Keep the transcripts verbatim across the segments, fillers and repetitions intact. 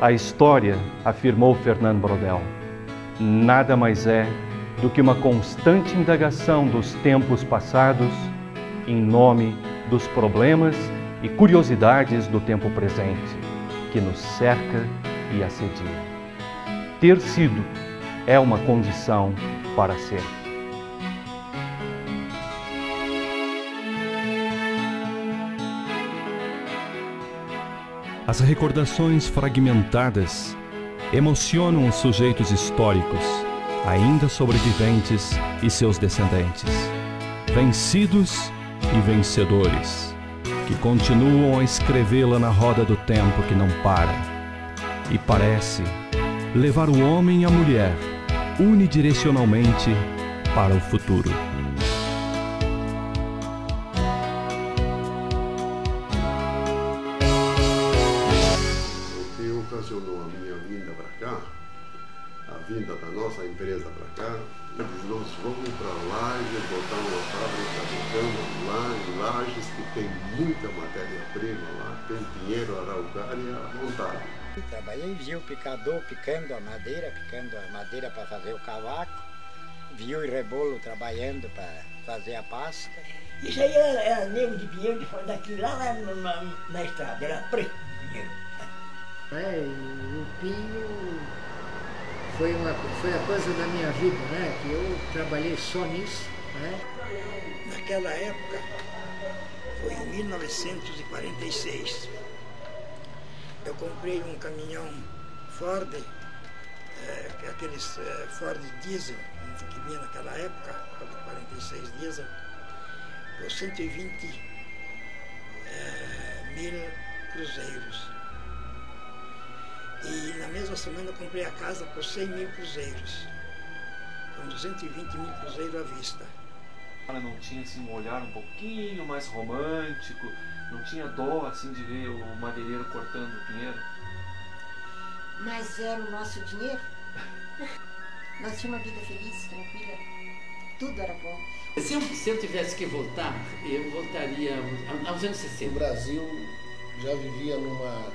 A história, afirmou Fernando Brodel, nada mais é do que uma constante indagação dos tempos passados em nome dos problemas e curiosidades do tempo presente, que nos cerca e assedia. Ter sido é uma condição para ser. As recordações fragmentadas emocionam os sujeitos históricos, ainda sobreviventes e seus descendentes, vencidos e vencedores, que continuam a escrevê-la na roda do tempo que não para, e parece levar o homem e a mulher unidirecionalmente para o futuro. O que ocasionou a minha vinda para cá, a vinda da nossa empresa para cá, eles nós vamos para Lages, botar uma fábrica de cama lá em Lages, que tem muita matéria-prima lá, tem dinheiro, araucária à vontade. Trabalhei, vi o picador picando a madeira, picando a madeira para fazer o cavaco, vi o rebolo trabalhando para fazer a pasta. Isso aí era, era nego de pinheiro de fora daqui, lá, lá na, na estrada, era preto de pinheiro. É, o pinho foi, uma, foi a coisa da minha vida, né? Que eu trabalhei só nisso, né? Naquela época, foi em mil novecentos e quarenta e seis. Eu comprei um caminhão Ford, é, aqueles é, Ford diesel, que vinha naquela época, Ford quarenta e seis diesel, por cento e vinte é, mil cruzeiros. E na mesma semana eu comprei a casa por cem mil cruzeiros, com duzentos e vinte mil cruzeiros à vista. Ela não tinha assim, um olhar um pouquinho mais romântico, não tinha dó assim, de ver o madeireiro cortando o pinheiro? Mas era o nosso dinheiro. Nós tínhamos uma vida feliz, tranquila, tudo era bom. Se eu, se eu tivesse que voltar, eu voltaria aos anos sessenta. O Brasil já vivia numa,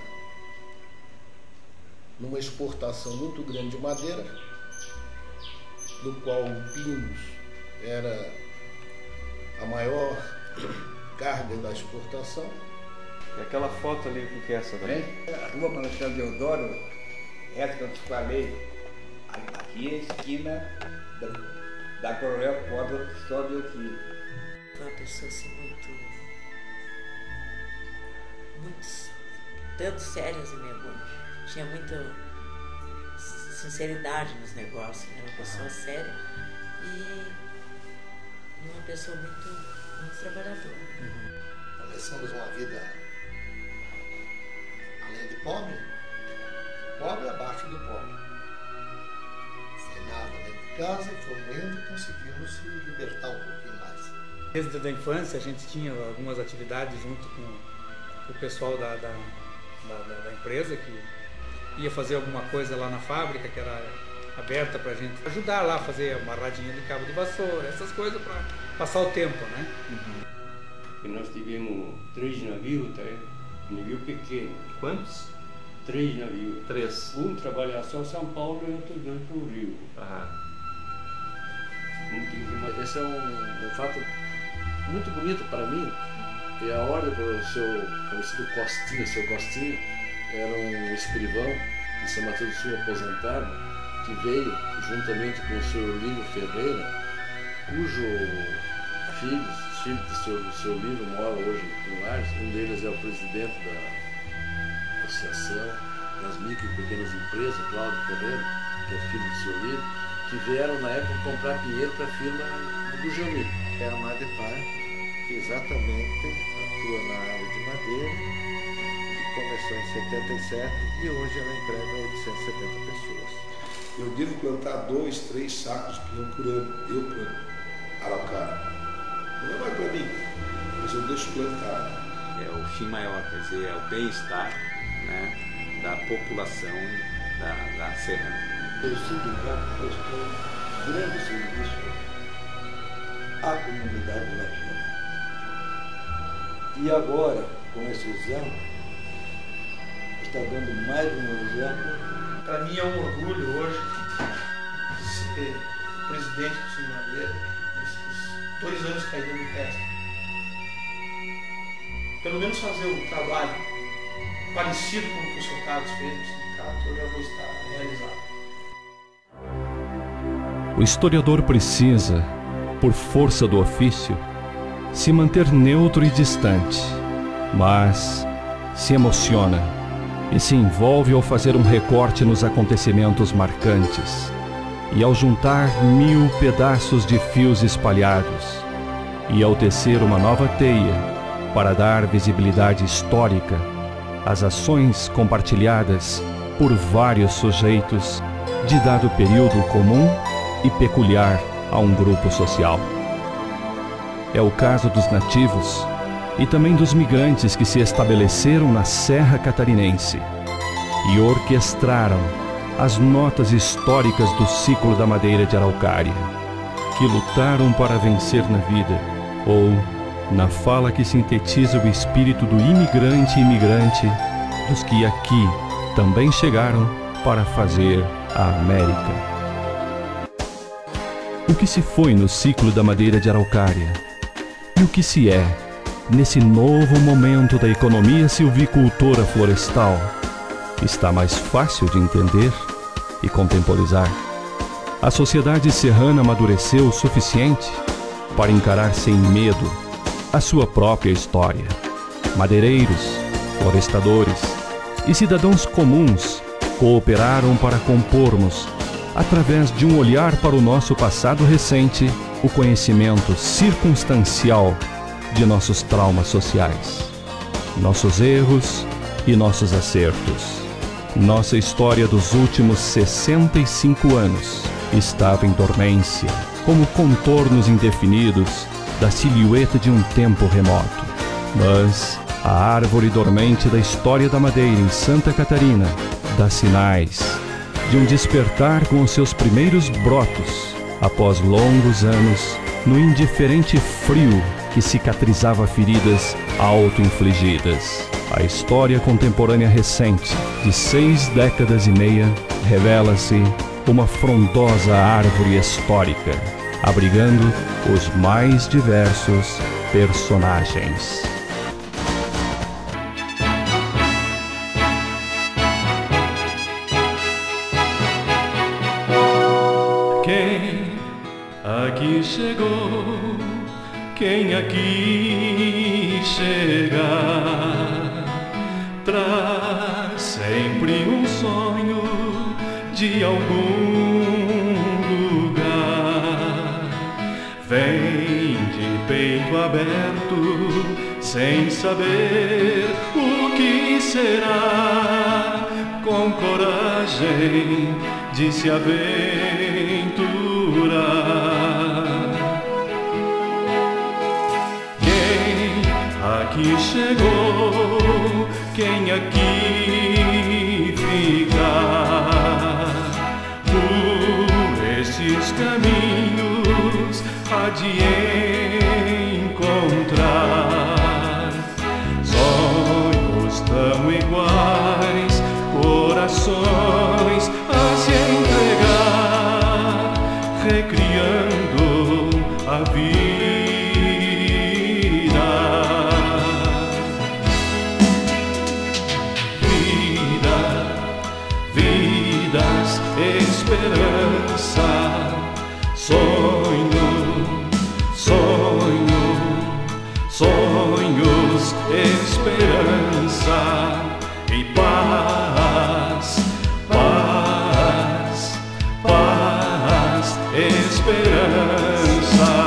numa exportação muito grande de madeira, do qual o Pinhos era a maior carga da exportação. E aquela foto ali, o que é essa daí? A rua Marechal Deodoro, essa que eu te falei, aqui é a esquina da, da Coronel Córdova, que sobe aqui. Foi uma pessoa assim muito, muito, tanto séria assim mesmo, tinha muita sinceridade nos negócios, era uma pessoa séria e uma pessoa muito, muito trabalhadora. Uhum. Começamos uma vida, além de pobre, pobre abaixo do pobre. Sem nada dentro de casa, e fomos indo e conseguimos se libertar um pouquinho mais. Desde a infância a gente tinha algumas atividades junto com o pessoal da, da, da, da empresa, que ia fazer alguma coisa lá na fábrica, que era aberta para a gente ajudar lá a fazer uma radinha de cabo de vassoura, essas coisas para passar o tempo, né? Uhum. E nós tivemos três navios, tá? Navio pequeno. Quantos? Três navios. Três. Um trabalhava só em São Paulo e outro dentro do Rio. Ah. Esse é um, um fato muito bonito para mim. E a ordem para o seu conhecido Costinha, seu Costinha, era um escrivão de São Mateus do Sul aposentado, que veio juntamente com o senhor Lírio Ferreira, cujo filhos filhos do seu, do seu Lírio mora hoje em Lages. Um deles é o presidente da Associação das Micro e Pequenas Empresas, Cláudio Ferreira, que é filho do seu Lírio, que vieram na época comprar pinheiro para a firma do Jamil. É a Madepar, que exatamente atua na área de madeira, que começou em setenta e sete e hoje ela emprega oitocentas e setenta pessoas. Eu devo plantar dois, três sacos de pinhão por ano, eu planto, araucária. Não é mais para mim, mas eu deixo plantar. É o fim maior, quer dizer, é o bem-estar, né, da população da, da Serra. O sindicato prestou um grande serviço à comunidade lagiana. E agora, com esse exame, está dando mais um exemplo. Para mim é um orgulho hoje ser presidente do Cine Madeira, esses dois anos que ainda me restam. Pelo menos fazer um trabalho parecido com o que o seu Carlos fez no sindicato, eu já vou estar realizado. O historiador precisa, por força do ofício, se manter neutro e distante, mas se emociona e se envolve ao fazer um recorte nos acontecimentos marcantes e ao juntar mil pedaços de fios espalhados e ao tecer uma nova teia para dar visibilidade histórica às ações compartilhadas por vários sujeitos de dado período comum e peculiar a um grupo social. É o caso dos nativos e também dos migrantes que se estabeleceram na Serra Catarinense e orquestraram as notas históricas do ciclo da madeira de araucária, que lutaram para vencer na vida, ou na fala que sintetiza o espírito do imigrante e imigrante dos que aqui também chegaram para fazer a América. O que se foi no ciclo da madeira de araucária e o que se é nesse novo momento da economia silvicultora florestal está mais fácil de entender e contemporizar. A sociedade serrana amadureceu o suficiente para encarar sem medo a sua própria história. Madeireiros, florestadores e cidadãos comuns cooperaram para compormos, através de um olhar para o nosso passado recente, o conhecimento circunstancial de nossos traumas sociais, nossos erros e nossos acertos. Nossa história dos últimos sessenta e cinco anos estava em dormência, como contornos indefinidos da silhueta de um tempo remoto. Mas a árvore dormente da história da madeira em Santa Catarina dá sinais de um despertar com os seus primeiros brotos, após longos anos no indiferente frio que cicatrizava feridas auto-infligidas. A história contemporânea recente, de seis décadas e meia, revela-se uma frondosa árvore histórica, abrigando os mais diversos personagens. Quem aqui chegou, quem aqui chegar, traz sempre um sonho de algum lugar. Vem de peito aberto, sem saber o que será, com coragem de se aventurar. Quem aqui chegou, quem aqui ficar, por esses caminhos há de encontrar sonhos tão iguais, corações a se entregar, recriando a vida. Vida, vidas, esperança, sonho, sonho, sonhos, esperança e paz, paz, paz, esperança.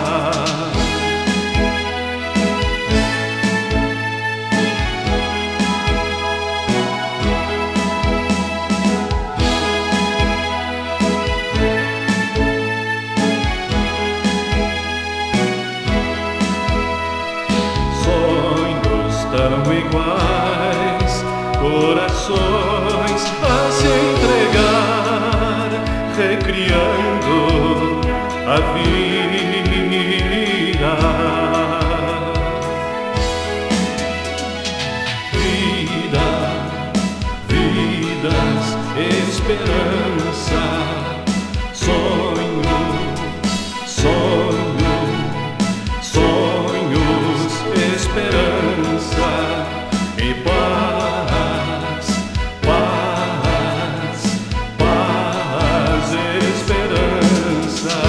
Sonhos tão iguais, corações a se entregar, recriando a vida. Vida, esperança. Sonho, sonho, sonhos, esperança e paz, paz, paz, esperança.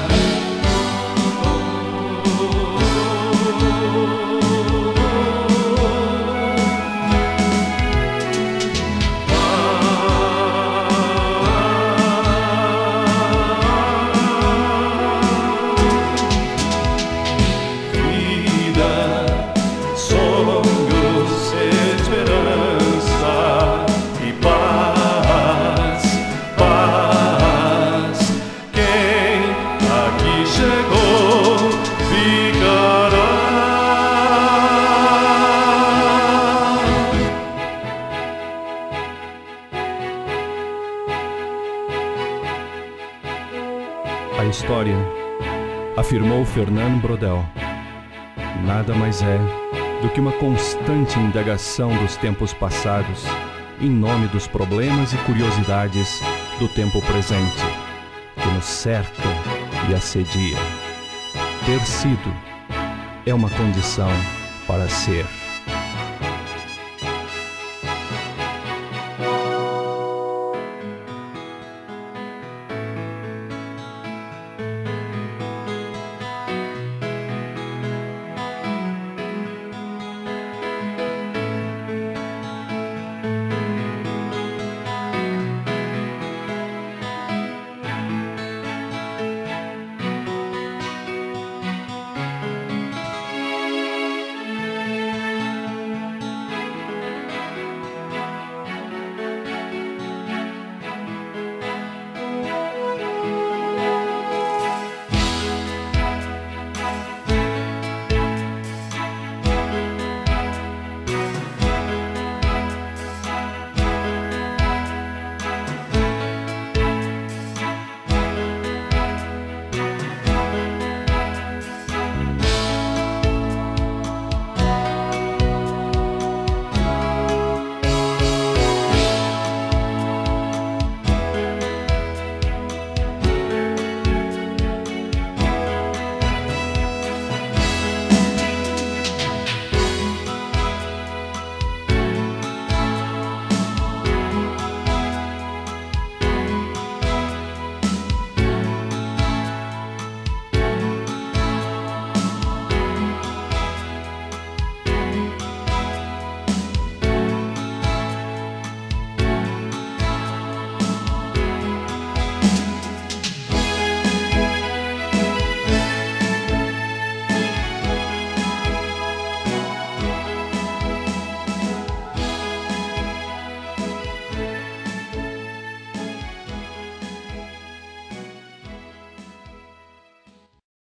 A história, afirmou Fernand Braudel, nada mais é do que uma constante indagação dos tempos passados em nome dos problemas e curiosidades do tempo presente, que nos cerca e assedia. Ter sido é uma condição para ser.